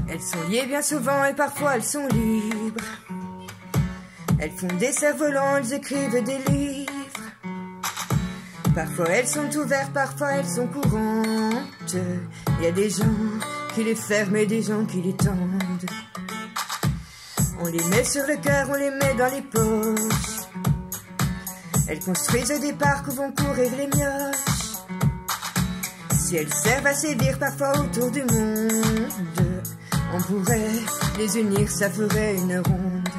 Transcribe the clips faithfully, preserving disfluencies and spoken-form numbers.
Elles sont liées bien souvent et parfois elles sont libres. Elles font des cerfs-volants, elles écrivent des livres. Parfois elles sont ouvertes, parfois elles sont courantes. Il y a des gens qui les ferment et des gens qui les tendent. On les met sur le cœur, on les met dans les poches. Elles construisent des parcs où vont courir les mioches. Si elles servent à séduire parfois autour du monde, on pourrait les unir, ça ferait une ronde.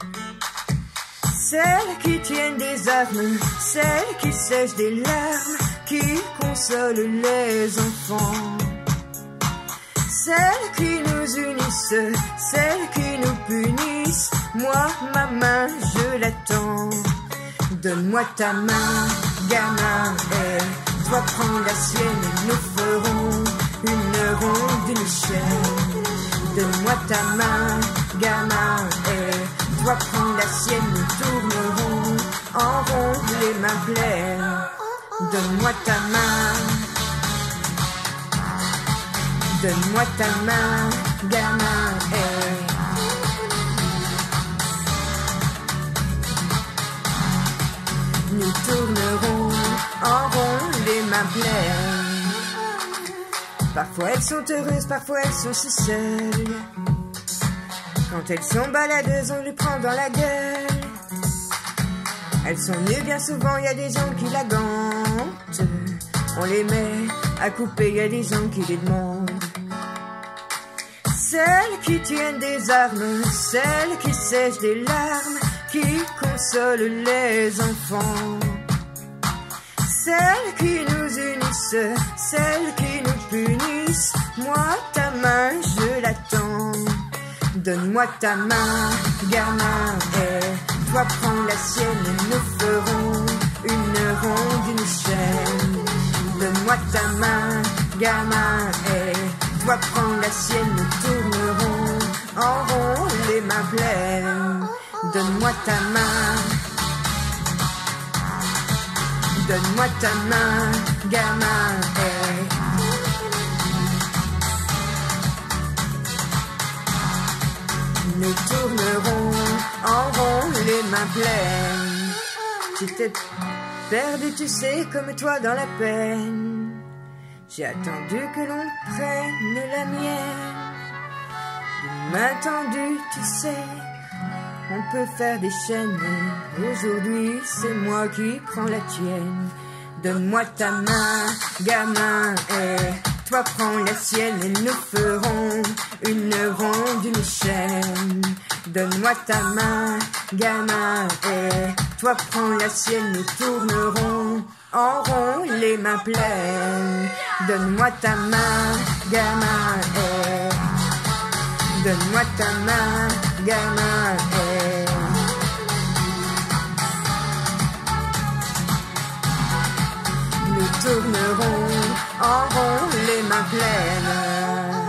Celles qui tiennent des armes, celles qui sèchent des larmes, qui consolent les enfants. Celles qui nous unissent, celles qui nous punissent, moi ma main je l'attends. Donne-moi ta main, gamin, et toi prends la sienne, nous ferons une ronde, une chaîne. Donne-moi ta main, gamin, et toi prends la sienne, nous tournerons en rond les mains pleines. Donne-moi ta main, donne-moi ta main, gamin, et nous tournerons en rond les mains pleines. Parfois elles sont heureuses, parfois elles sont si seules. Quand elles sont baladeuses, on les prend dans la gueule. Elles sont nues bien souvent, il y a des gens qui la gantent. On les met à couper, il y a des gens qui les demandent. Celles qui tiennent des armes, celles qui sèchent des larmes, qui consolent les enfants. Celles qui nous unissent, celles qui nous punissent, moi ta main je l'attends. Donne-moi ta main, gamin, et toi prends la sienne, nous ferons une ronde, une chaîne. Donne-moi ta main, gamin, et toi prends la sienne, nous tournerons en rond les mains pleines. Donne-moi ta main, donne-moi ta main, gamin, et nous tournerons en rond les mains pleines. Tu t'es perdu, tu sais, comme toi dans la peine. J'ai attendu que l'on prenne la mienne. De main tendue, tu sais, on peut faire des chaînes. Aujourd'hui, c'est moi qui prends la tienne. Donne-moi ta main, gamin, et toi prends la sienne, et nous ferons une ronde, une chaîne. Donne-moi ta main, gamin, et toi prends la sienne, nous tournerons en rond les mains pleines. Donne-moi ta main, gamin, et donne-moi ta main, gamin, et nous tournerons en rond les mains pleines.